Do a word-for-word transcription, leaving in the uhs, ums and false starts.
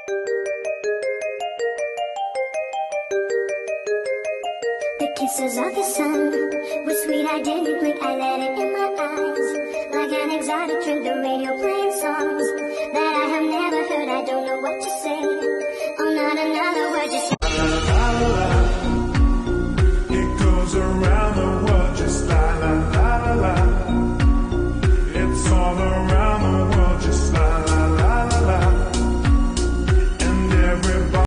The kisses of the sun were sweet, I didn't blink, I let it in my